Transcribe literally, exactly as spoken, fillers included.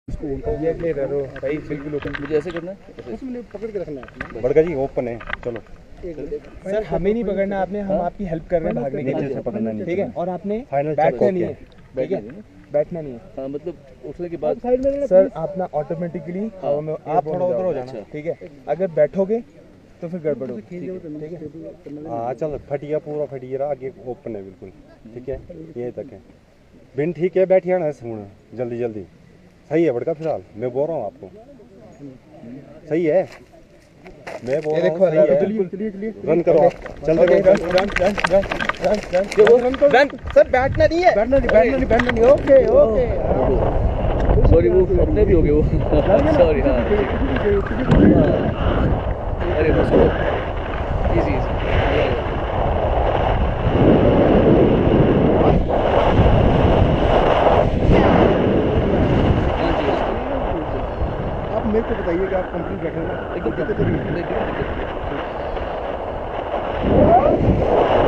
ये क्लियर हो भाई, बिल्कुल ओपन। मुझे ऐसे करना है, उसमें पकड़ के रखना है। बड़का जी ओपन है, चलो। सर हमें नहीं पकड़ना आपने, हम आपकी हेल्प कर रहे हैं भागने के लिए, पकड़ना नहीं, ठीक है। और आपने फाइनल बैठना नहीं है, ठीक है, बैठना बैठना नहीं है। हाँ, मतलब उठने के बाद सर अपना ऑटोमेटिकली हवा में आप थोड़ा उधर हो जाना, ठीक है। अगर बैठोगे तो फिर गड़बड़ होगी, ठीक है। हाँ चल, फटिया पूरा फटिया, आगे ओपन है बिल्कुल, ठीक है, ये तक है। बिन ठीक है, बैठिए ना सुन, जल्दी जल्दी। सही है बड़का, फिलहाल मैं बोल रहा हूँ आपको, सही है, मैं बोल रहा हूँ सही है। चलिए चलिए रन करो, चलते रहो। Run run run run run run. Sir बैठना नहीं है, बैठना नहीं, बैठना नहीं, बैठना नहीं। ओके ओके, सॉरी, वो अपने भी हो गए वो। सॉरी। हाँ, अरे बस इजी इजी। आप मेरे को बताइए कि आप कंप्लीट बैठे हो ना, एकदम दिक्कत तो नहीं है। नहीं, दिक्कत- दिक्कत-